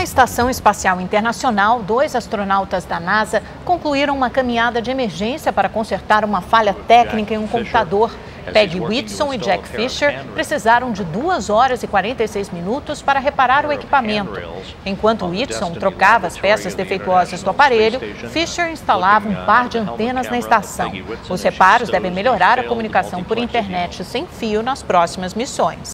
Estação Espacial Internacional, 2 astronautas da NASA concluíram uma caminhada de emergência para consertar uma falha técnica em um computador. Peggy Whitson e Jack Fisher precisaram de 2 horas e 46 minutos para reparar o equipamento. Enquanto Whitson trocava as peças defeituosas do aparelho, Fisher instalava um par de antenas na estação. Os reparos devem melhorar a comunicação por internet sem fio nas próximas missões.